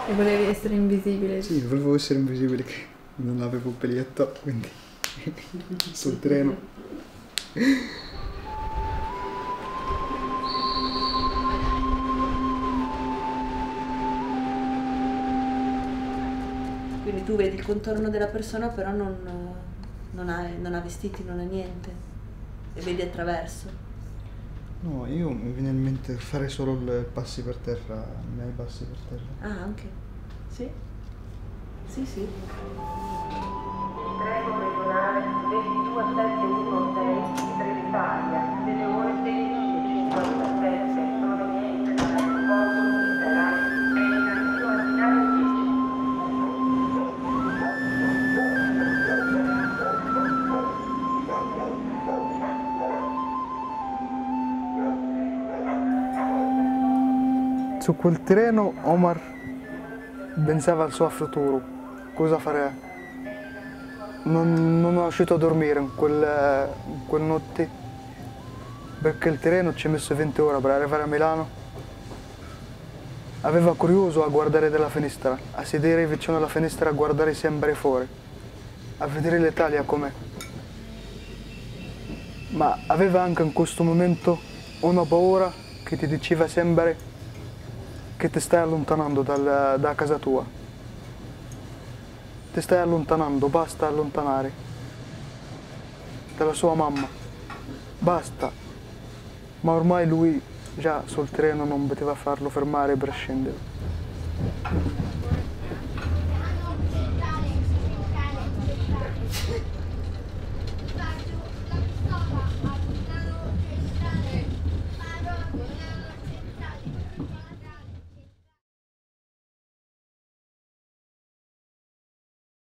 E volevi essere invisibile? Sì, volevo essere invisibile, che non avevo il biglietto, quindi sul treno. Quindi tu vedi il contorno della persona, però non ha vestiti, non ha niente, e vedi attraverso. No, io mi viene in mente fare solo i passi per terra, i miei passi per terra. Ah, anche? Sì? Sì, sì. Treno regionale 22716 Trenitalia, delle ore 16:57, proveniente dall'aeroporto Nizza, è in arrivo al binario 10. Su quel treno Omar pensava al suo futuro, cosa fare. Non è uscito a dormire in quel notte, perché il treno ci ha messo 20 ore per arrivare a Milano. Aveva curioso a guardare dalla finestra, a sedere vicino alla finestra a guardare sempre fuori, a vedere l'Italia com'è. Ma aveva anche in questo momento una paura che ti diceva sempre che ti stai allontanando da casa tua. Ti stai allontanando, basta allontanare. Dalla sua mamma. Basta. Ma ormai lui già sul treno non poteva farlo fermare per scendere.